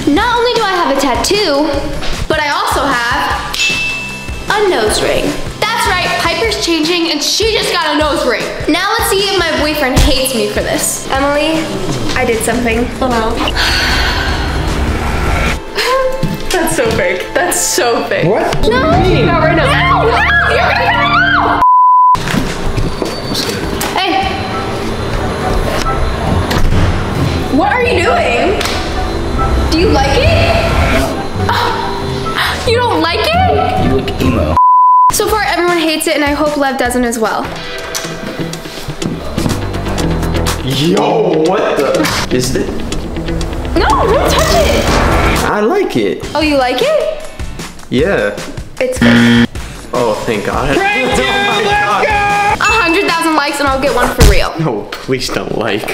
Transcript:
Not only do I have a tattoo, but I also have a nose ring. That's right, Piper's changing and she just got a nose ring. Now let's see if my boyfriend hates me for this. Emily, I did something. Oh no. That's so fake. That's so fake. What? No, What do you mean? not right now. No, no, you're right now. Hey. What are you doing? Do you like it? You don't like it? You look emo. So far, everyone hates it, and I hope Lev doesn't as well. Yo, what the? Is it? No, don't touch it. I like it. Oh, you like it? Yeah. It's good. Oh, thank God. Breakdown, let's go! 100,000 likes, and I'll get one for real. No, please don't like.